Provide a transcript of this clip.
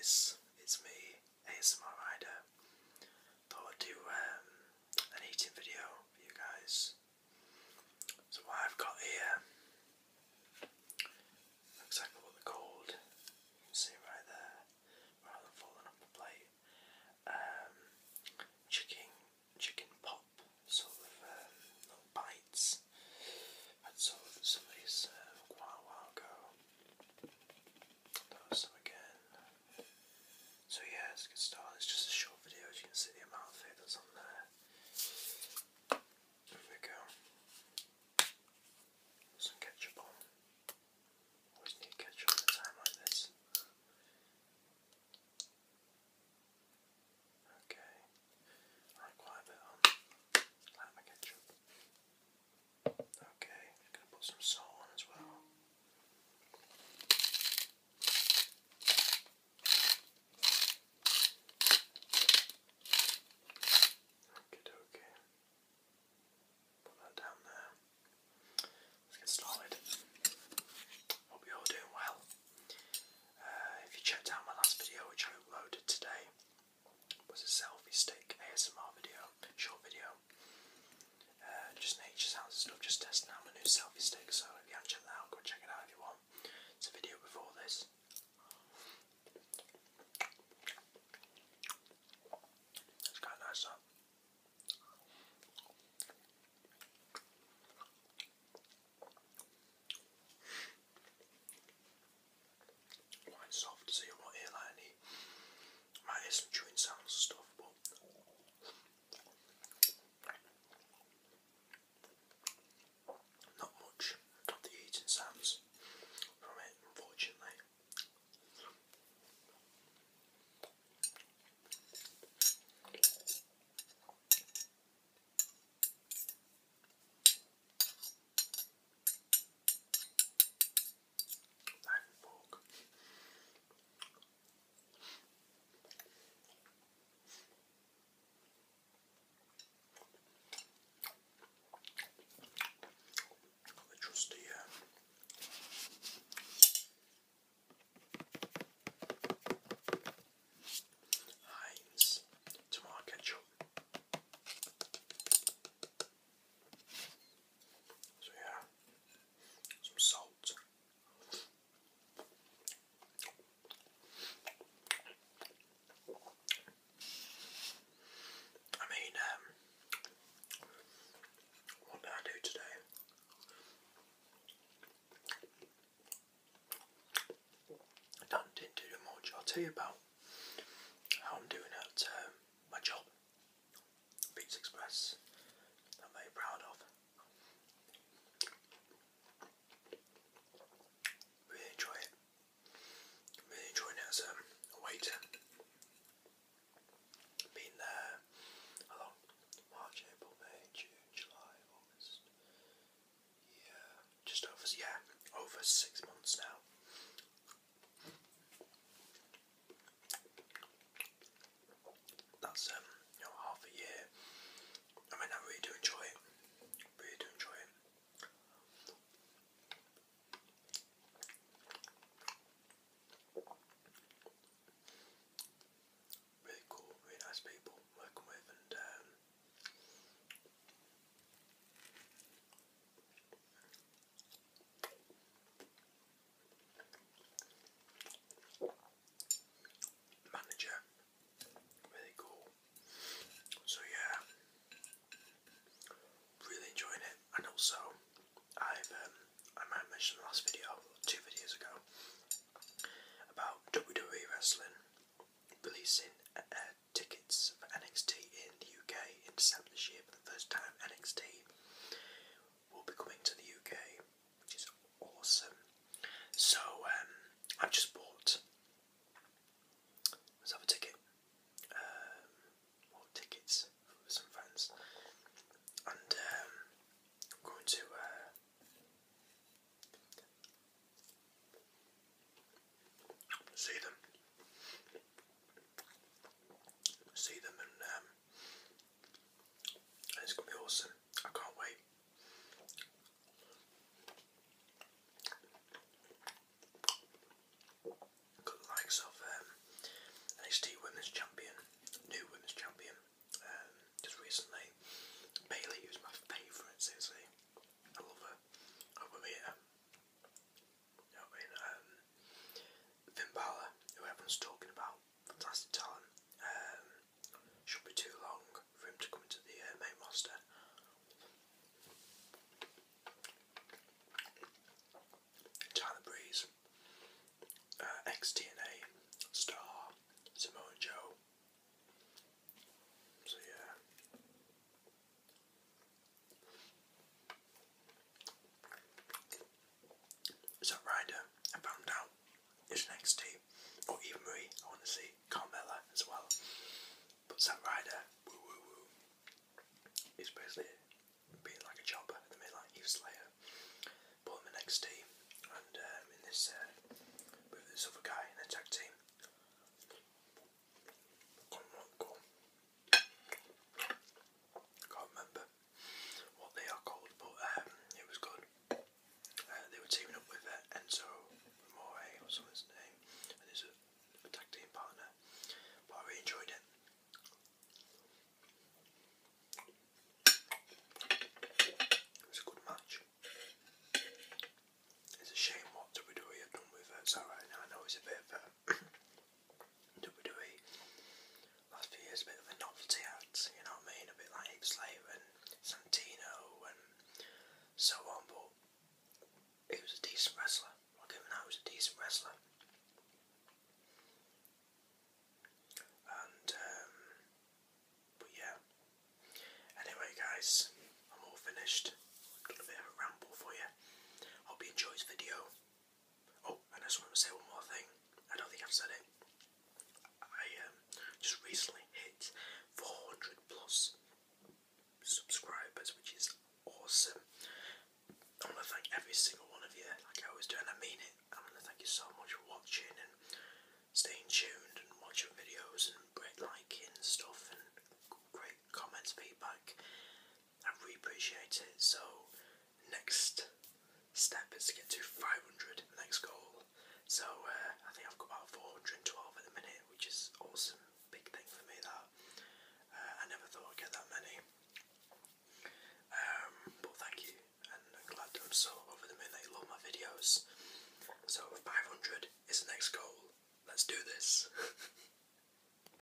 guys, it's me, ASMR Rider. Thought I'd do an eating video for you guys. So what I've got here, exactly what they're called, you can see right there, rather than falling off the plate. Chicken pop, sort of little bites. I'd sort of some of these quite a while ago. Those some again. So yeah, let's get started. It's just a short video, as you can see the amount of food that's on there. Here we go. Some ketchup on. Always need ketchup at a time like this. Okay. I like quite a bit on. I like my ketchup. Okay, gonna put some salt on as well. Okay. Put that down there. Let's get started. Hope you're all doing well. If you checked out my last video, which I uploaded today, was a selfie stick ASMR video, short video. Just nature sounds and stuff, just testing out my new selfie stick. So if you haven't checked that out, go check it out if you want. It's a video before this. It's quite nice though. Quite soft, so you won't hear like any, might hear some chewing sounds and stuff, but not much of the eating sounds from it, unfortunately. Knife and fork. Got the trusty Heinz tomato ketchup. So yeah, some salt. I mean, what did I do today? Didn't do much. I'll tell you about how I'm doing at my job, Pizza Express. I'm very proud of. Really enjoy it. Really enjoying it as a waiter. Been there how long? March, April, May, June, July, August. Yeah, just over 6 months now. That's half a year. I mean, I really do enjoy it. Really do enjoy it. Really cool, really nice people working with, and manager, really cool. So yeah, really enjoying it. And also, I might have mentioned in the last video, 2 videos ago, about WWE Wrestling releasing tickets for NXT in the UK in December this year. For the first time, NXT will be coming to the UK, which is awesome. So I've just bought myself a ticket, or tickets for some friends, and I'm going to see them, and it's going to be awesome. I can't wait. ex-TNA star Samoa Joe. So yeah. Zack Ryder, I found out, is NXT. Or Eva Marie, I want to see Carmella as well. But Zack Ryder, woo woo woo, is basically being like a jobber at the minute, like Eve Slater. Put him in NXT, and in this, with this other guy in a tag team. Can't remember what they are called, but it was good. They were teaming up with Enzo Amore or something's name, and he's a tag team partner. But I really enjoyed it. It was a good match. It's a shame what WWE have done with Zack Ryder now. I know he's a bit of a WWE last few years, a bit of a novelty act, you know what I mean? A bit like Eve Slater and Santino and so on, but he was a decent wrestler. I'll give him that, he was a decent wrestler. And, but yeah. Anyway, guys, I'm all finished. Done a bit of a ramble for you. Hope you enjoyed this video. Oh, and I just want to say one more thing. I don't think I've said it. I just recently hit 400 plus subscribers, which is awesome. I want to thank every single one of you, like I always do, and I mean it. I want to thank you so much for watching and staying tuned and watching videos and great liking and stuff and great comments, feedback. I really appreciate it. So next step is to get to 500, the next goal. So I think I've got about 412 at the minute, which is awesome.